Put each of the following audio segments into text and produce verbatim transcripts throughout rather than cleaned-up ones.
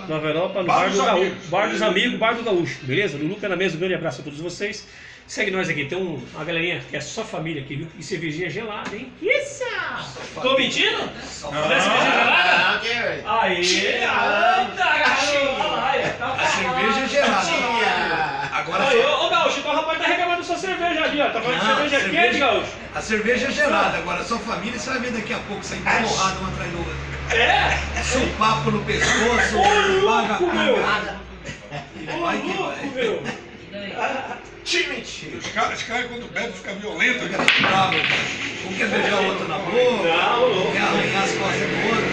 Nova Europa, no Bar, do Gaúcho, Bar dos Amigos, Bar do Gaúcho, beleza? No Luca na mesa, um grande abraço a todos vocês. Segue nós aqui, tem um, uma galerinha que é só família aqui, viu? E cervejinha gelada, hein? Isso! Tô mentindo? Não, cervejinha gelada? Aí, anda, garoto! A cerveja gelada. Agora aí, ô, ô Gaúcho, então o rapaz tá reclamando sua cerveja ali, ó. Tá falando de cerveja, cerveja quente, Gaúcho? A cerveja é gelada, agora sua família você vai ver daqui a pouco sair porrada uma atrás do outro. É? Sopapo no pescoço, paga pingada. E vai que vai. Meu. Time, Os caras, os caras quando bebem ficam violentos. bravo. Um quer beijar o outro na boca, Não, quer arranhar as costas do outro.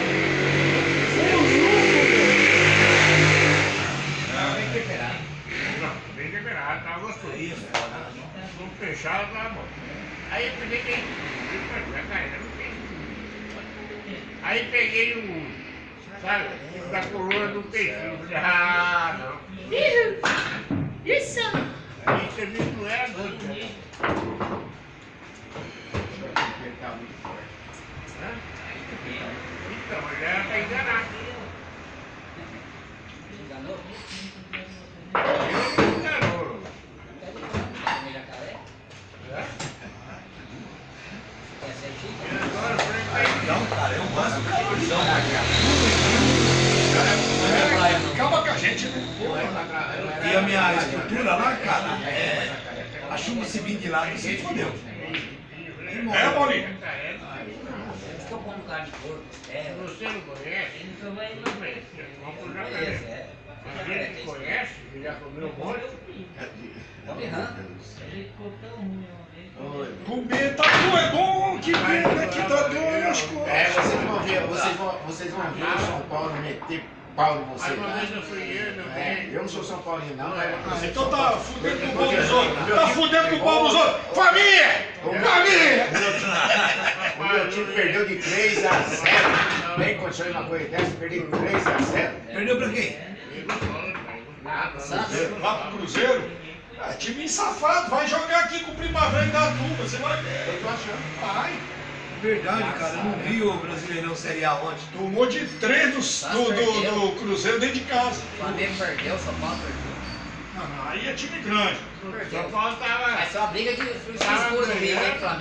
Bem temperado. Não, bem temperado, tá gostoso. Aí, Vamos fechar, tá bom. Aí eu peguei quem. Aí peguei um, sabe, da coroa do peixinho. Ah, não. Isso! Aí você viu que não era doido, né? Então, mas era pra enganar. Enganou? Ele enganou. É? E agora eu falei pra ele. Não, cara, eu gosto do calorzão. Acaba com a gente, né? E a minha estrutura lá, cara, é, a chuva se vir de lá, você fodeu. É, Paulinho? Estou pondo carne de porco, Se você não conhece, Então vai tudo bem. Vamos já beleza, saber. é. Mas ele que conhece, ele já comeu um monte. Tá berrando. Comer tá bom, é bom que merda que tá doendo as É, coisas. vocês vão ver, vocês vão, vocês vão ver o São Paulo meter pau em Aí vocês. uma Tá? vez eu fui eu, meu É, bem. eu não sou São Paulino, não. Ah, Mas Então tá fudendo com o pau dos outros. Tá fudendo com o pau dos outros. Família! Família! o meu time perdeu de três a zero. Tem condições de uma coisa dessa? Perder de três a zero. Perdeu pra quem? Lá pro Cruzeiro. Ah, time safado, vai jogar aqui com o Primavera e Datuba, você vai ver. Eu tô achando. Vai. Verdade, cara, eu não vi o Brasileirão Série A ontem. Tomou de três do, do, do, do Cruzeiro dentro de casa. O Flamengo perdeu, São Paulo perdeu. Não, não, aí é time grande. Só faltava. É só uma briga de escuro no meio, né, Flamengo?